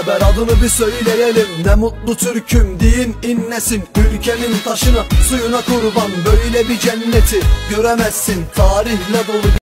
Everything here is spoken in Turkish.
beraber adını bir söyleyelim. Ne mutlu Türk'üm deyin inlesin. Ülkemin taşına suyuna kurban, böyle bir cenneti göremezsin. Tarihle dolu